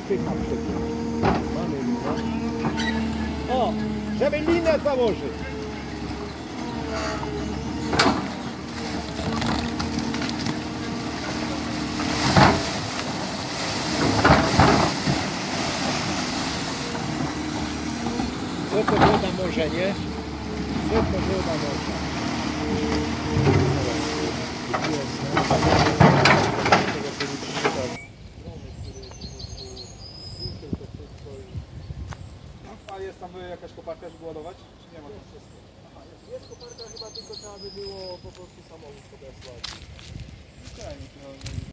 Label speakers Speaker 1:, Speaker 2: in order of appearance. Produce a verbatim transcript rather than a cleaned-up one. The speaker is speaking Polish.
Speaker 1: spycha przecież. Mamy linę. O, żeby linę założyć. Co to było na morze, nie? Co to było na morze?
Speaker 2: A jest tam jakaś koparka, żeby ładować? Czy nie ma tam wszystko?
Speaker 1: Aha, jest, jest koparka, chyba tylko trzeba by było po prostu samochód podesłać.
Speaker 2: Okay,